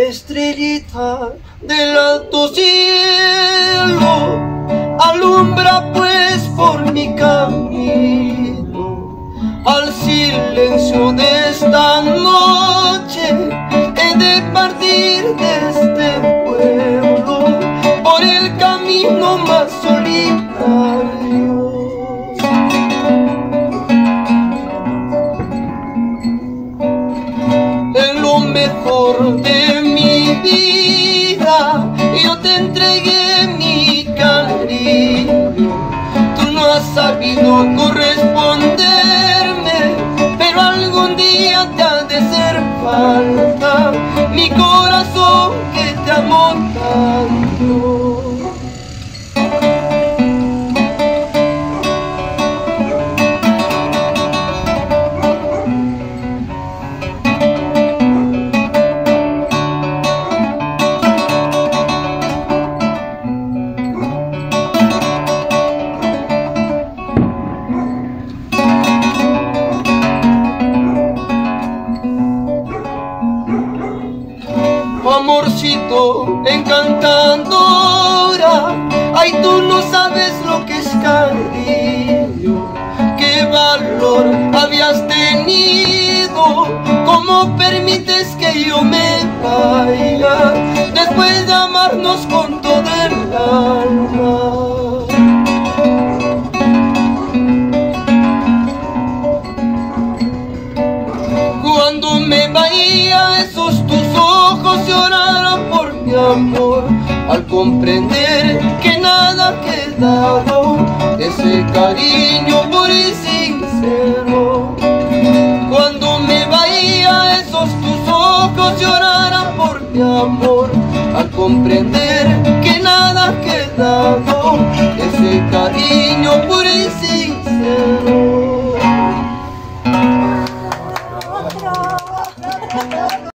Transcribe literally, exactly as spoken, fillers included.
Estrellita del alto cielo, alumbra pues por mi camino. Al silencio de esta noche he de partir de este pueblo por el camino más solitario. En lo mejor de mi vida yo te entregué mi cariño. Tú no has sabido corresponderme, pero algún día te ha de ser falta mi corazón que te amó tanto. Amorcito encantadora, ay, tú no sabes lo que es cariño. Qué valor habías tenido, cómo permites que yo me vaya después de amarnos con todo el alma. Cuando me vaya esos tus ojos lloraron por mi amor, al comprender que nada ha quedado, ese cariño puro y sincero. Cuando me vaya esos tus ojos lloraron por mi amor, al comprender que nada ha quedado, ese cariño puro